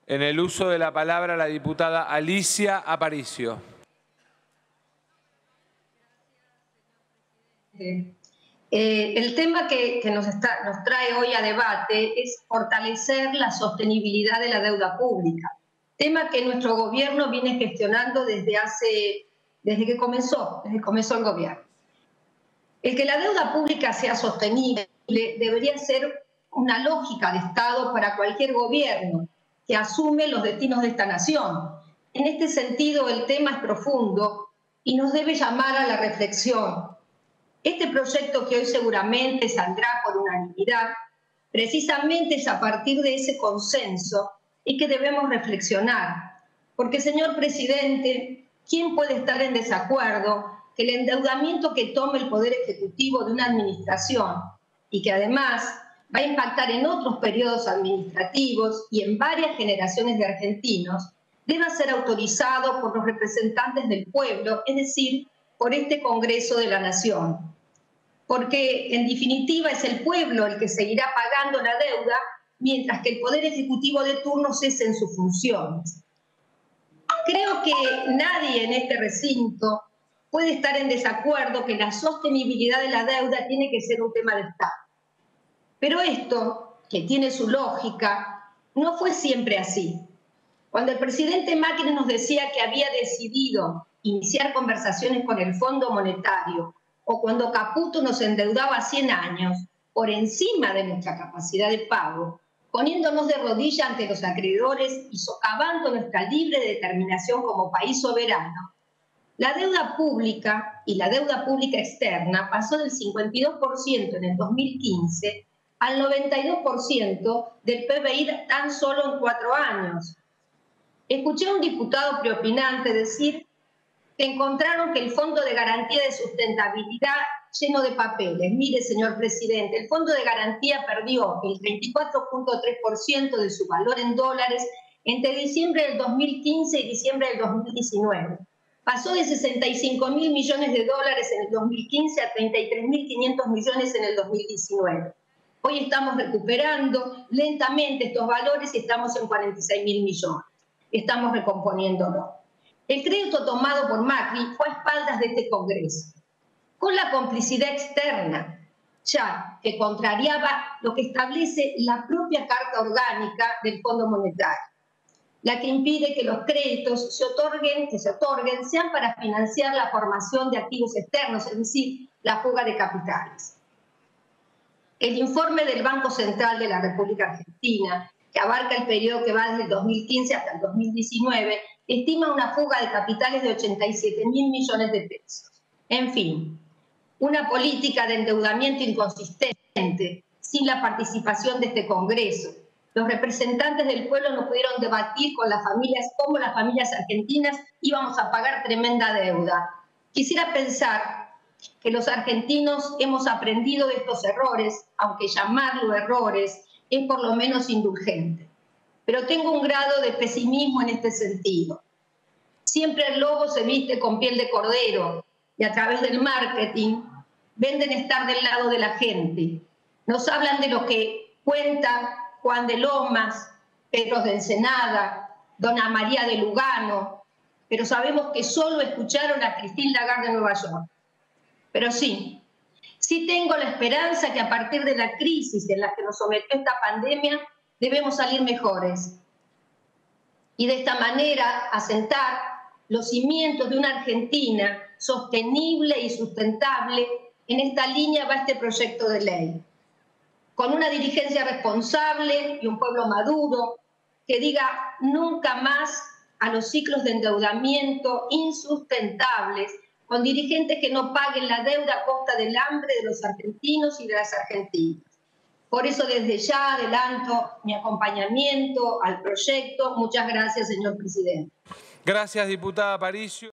En el uso de la palabra, la diputada Alicia Aparicio. El tema que nos trae hoy a debate es fortalecer la sostenibilidad de la deuda pública, tema que nuestro gobierno viene gestionando desde que comenzó el gobierno. El que la deuda pública sea sostenible debería ser una lógica de Estado para cualquier gobierno que asume los destinos de esta nación. En este sentido, el tema es profundo y nos debe llamar a la reflexión. Este proyecto que hoy seguramente saldrá por unanimidad, precisamente es a partir de ese consenso y que debemos reflexionar. Porque, señor presidente, ¿quién puede estar en desacuerdo que el endeudamiento que tome el Poder Ejecutivo de una administración y que además va a impactar en otros periodos administrativos y en varias generaciones de argentinos, deba ser autorizado por los representantes del pueblo, es decir, por este Congreso de la Nación? Porque, en definitiva, es el pueblo el que seguirá pagando la deuda mientras que el Poder Ejecutivo de turno cese en sus funciones. Creo que nadie en este recinto puede estar en desacuerdo que la sostenibilidad de la deuda tiene que ser un tema de Estado. Pero esto, que tiene su lógica, no fue siempre así. Cuando el presidente Macri nos decía que había decidido iniciar conversaciones con el Fondo Monetario, o cuando Caputo nos endeudaba 100 años, por encima de nuestra capacidad de pago, poniéndonos de rodillas ante los acreedores y socavando nuestra libre determinación como país soberano, la deuda pública y la deuda pública externa pasó del 52% en el 2015 al 92% del PBI tan solo en 4 años. Escuché a un diputado preopinante decir que encontraron que el Fondo de Garantía de Sustentabilidad lleno de papeles. Mire, señor presidente, el Fondo de Garantía perdió el 24.3% de su valor en dólares entre diciembre del 2015 y diciembre del 2019. Pasó de 65.000 millones de dólares en el 2015 a 33.500 millones en el 2019. Hoy estamos recuperando lentamente estos valores y estamos en 46.000 millones. Estamos recomponiéndolo. El crédito tomado por Macri fue a espaldas de este Congreso, con la complicidad externa, ya que contrariaba lo que establece la propia Carta Orgánica del Fondo Monetario, la que impide que los créditos que se otorguen sean para financiar la formación de activos externos, es decir, la fuga de capitales. El informe del Banco Central de la República Argentina, que abarca el periodo que va desde el 2015 hasta el 2019, estima una fuga de capitales de 87.000 millones de pesos. En fin, una política de endeudamiento inconsistente, sin la participación de este Congreso. Los representantes del pueblo no pudieron debatir con las familias cómo las familias argentinas íbamos a pagar tremenda deuda. Quisiera pensar que los argentinos hemos aprendido de estos errores, aunque llamarlo errores es por lo menos indulgente. Pero tengo un grado de pesimismo en este sentido. Siempre el lobo se viste con piel de cordero y a través del marketing venden estar del lado de la gente. Nos hablan de lo que cuenta Juan de Lomas, Pedro de Ensenada, Dona María de Lugano, pero sabemos que solo escucharon a Christine Lagarde de Nueva York. Pero sí tengo la esperanza que a partir de la crisis en la que nos sometió esta pandemia debemos salir mejores y de esta manera asentar los cimientos de una Argentina sostenible y sustentable. En esta línea va este proyecto de ley, con una dirigencia responsable y un pueblo maduro que diga nunca más a los ciclos de endeudamiento insustentables, con dirigentes que no paguen la deuda a costa del hambre de los argentinos y de las argentinas. Por eso desde ya adelanto mi acompañamiento al proyecto. Muchas gracias, señor presidente. Gracias, diputada Aparicio.